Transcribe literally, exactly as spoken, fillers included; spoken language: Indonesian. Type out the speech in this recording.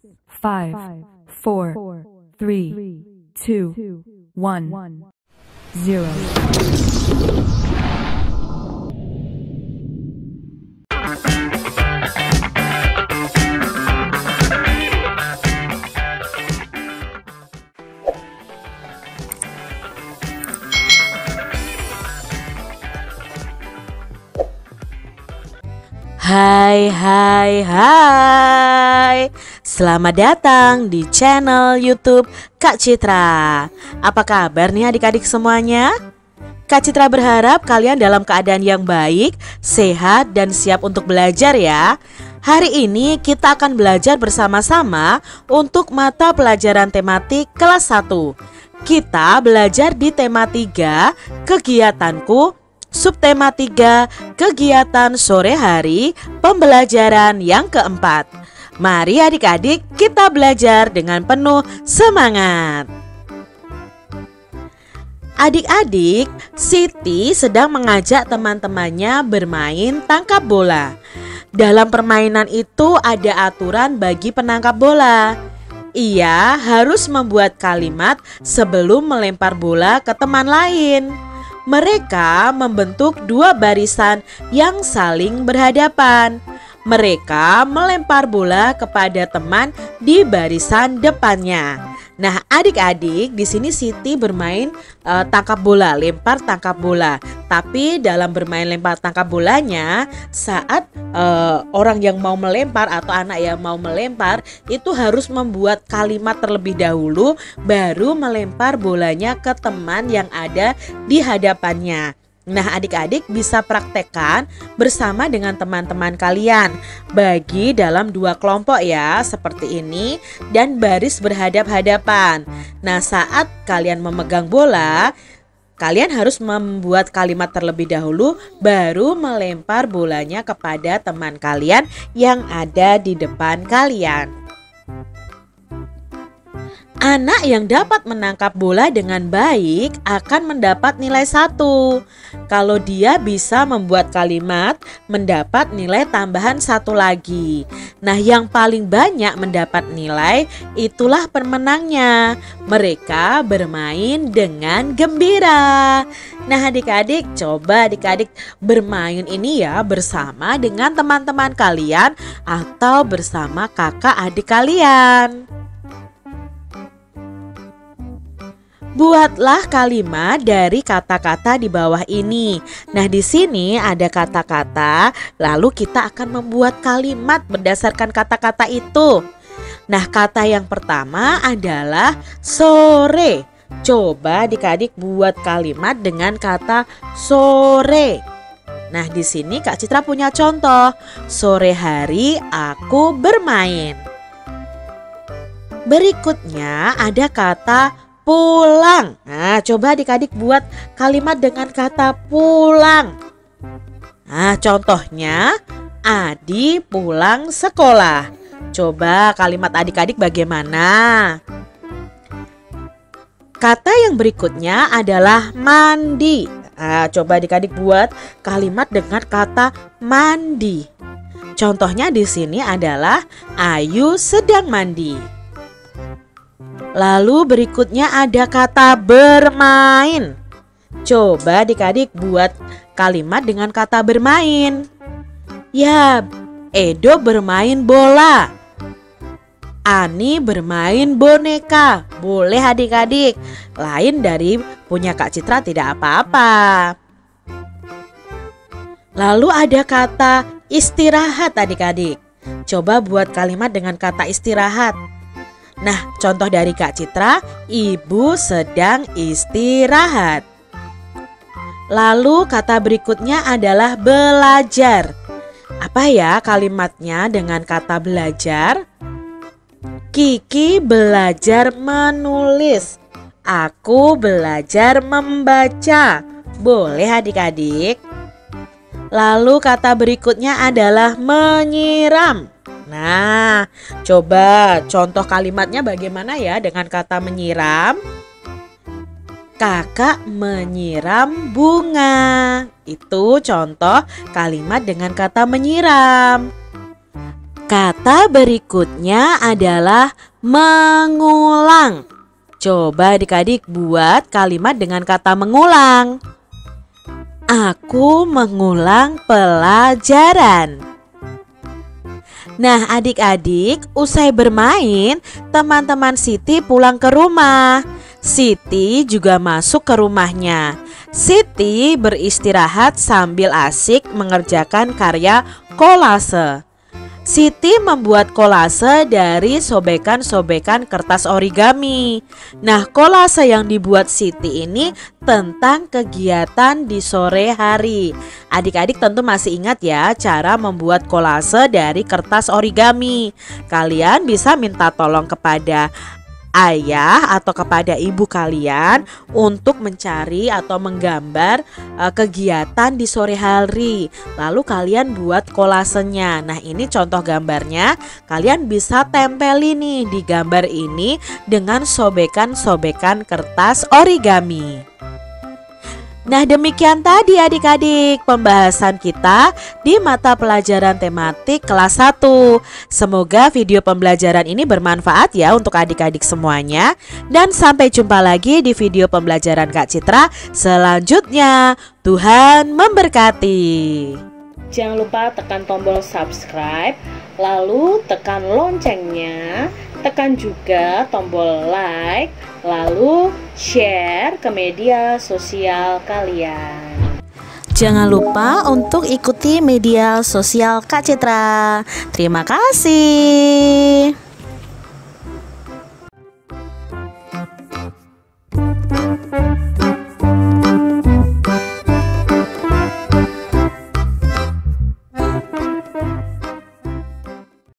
five, four, three, two, one, zero. Hai hai hai, selamat datang di channel YouTube Kak Citra. Apa kabar nih adik-adik semuanya? Kak Citra berharap kalian dalam keadaan yang baik, sehat, dan siap untuk belajar ya. Hari ini kita akan belajar bersama-sama untuk mata pelajaran tematik kelas satu. Kita belajar di tema tiga, kegiatanku. Subtema tiga, kegiatan sore hari, pembelajaran yang keempat. Mari adik-adik kita belajar dengan penuh semangat. Adik-adik, Siti sedang mengajak teman-temannya bermain tangkap bola. Dalam permainan itu ada aturan bagi penangkap bola. Ia harus membuat kalimat sebelum melempar bola ke teman lain. Mereka membentuk dua barisan yang saling berhadapan. Mereka melempar bola kepada teman di barisan depannya. Nah, adik-adik, di sini Siti bermain uh, tangkap bola, lempar tangkap bola. Tapi dalam bermain lempar tangkap bolanya, saat uh, orang yang mau melempar atau anak yang mau melempar itu harus membuat kalimat terlebih dahulu, baru melempar bolanya ke teman yang ada di hadapannya. Nah, adik-adik bisa praktekkan bersama dengan teman-teman kalian. Bagi dalam dua kelompok ya, seperti ini, dan baris berhadap-hadapan. Nah, saat kalian memegang bola, kalian harus membuat kalimat terlebih dahulu, baru melempar bolanya kepada teman kalian yang ada di depan kalian. Anak yang dapat menangkap bola dengan baik akan mendapat nilai satu. Kalau dia bisa membuat kalimat, mendapat nilai tambahan satu lagi. Nah, yang paling banyak mendapat nilai itulah pemenangnya. Mereka bermain dengan gembira. Nah, adik-adik, coba adik-adik bermain ini ya bersama dengan teman-teman kalian atau bersama kakak adik kalian. Buatlah kalimat dari kata-kata di bawah ini. Nah, di sini ada kata-kata, lalu kita akan membuat kalimat berdasarkan kata-kata itu. Nah, kata yang pertama adalah sore. Coba adik-adik buat kalimat dengan kata sore. Nah, di sini Kak Citra punya contoh. Sore hari aku bermain. Berikutnya ada kata pulang. Nah, coba adik-adik buat kalimat dengan kata pulang. Nah, contohnya Adi pulang sekolah. Coba kalimat adik-adik bagaimana? Kata yang berikutnya adalah mandi. Nah, coba adik-adik buat kalimat dengan kata mandi. Contohnya di sini adalah Ayu sedang mandi. Lalu berikutnya ada kata bermain. Coba adik-adik buat kalimat dengan kata bermain. Ya, Edo bermain bola. Ani bermain boneka. Boleh adik-adik. Lain dari punya Kak Citra tidak apa-apa. Lalu ada kata istirahat adik-adik. Coba buat kalimat dengan kata istirahat. Nah, contoh dari Kak Citra, ibu sedang istirahat. Lalu kata berikutnya adalah belajar. Apa ya kalimatnya dengan kata belajar? Kiki belajar menulis. Aku belajar membaca. Boleh adik-adik? Lalu kata berikutnya adalah menyiram. Nah, coba contoh kalimatnya bagaimana ya dengan kata menyiram? Kakak menyiram bunga. Itu contoh kalimat dengan kata menyiram. Kata berikutnya adalah mengulang. Coba adik-adik buat kalimat dengan kata mengulang. Aku mengulang pelajaran. Nah, adik-adik, usai bermain, teman-teman Siti pulang ke rumah. Siti juga masuk ke rumahnya. Siti beristirahat sambil asik mengerjakan karya kolase. Siti membuat kolase dari sobekan-sobekan kertas origami. Nah, kolase yang dibuat Siti ini tentang kegiatan di sore hari. Adik-adik tentu masih ingat ya cara membuat kolase dari kertas origami. Kalian bisa minta tolong kepada ayah atau kepada ibu kalian untuk mencari atau menggambar uh, kegiatan di sore hari. Lalu kalian buat kolasenya. Nah, ini contoh gambarnya. Kalian bisa tempeli nih di gambar ini dengan sobekan-sobekan kertas origami. Nah, demikian tadi adik-adik pembahasan kita di mata pelajaran tematik kelas satu. Semoga video pembelajaran ini bermanfaat ya untuk adik-adik semuanya. Dan sampai jumpa lagi di video pembelajaran Kak Citra selanjutnya. Tuhan memberkati. Jangan lupa tekan tombol subscribe, lalu tekan loncengnya, tekan juga tombol like, lalu share ke media sosial kalian. Jangan lupa untuk ikuti media sosial Kak Citra. Terima kasih.